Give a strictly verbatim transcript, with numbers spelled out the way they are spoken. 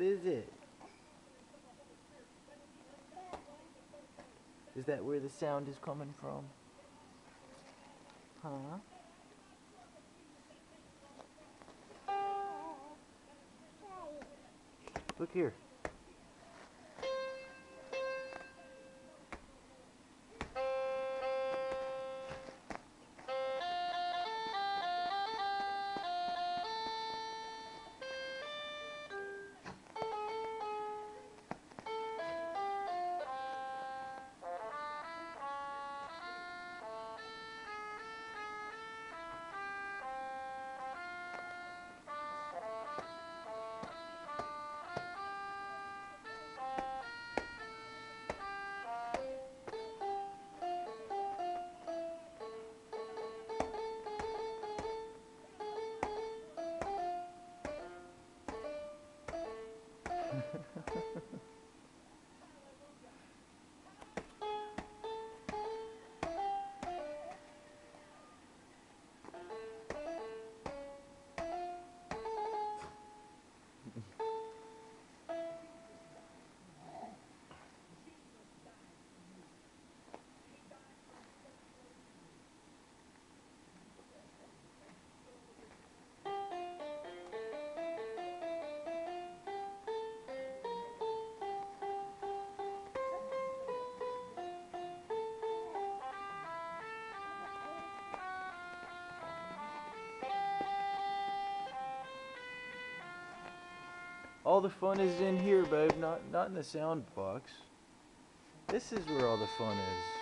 is it? Is that where the sound is coming from? Huh? Look here. All the fun is in here, babe, not not in the sound box. This is where all the fun is.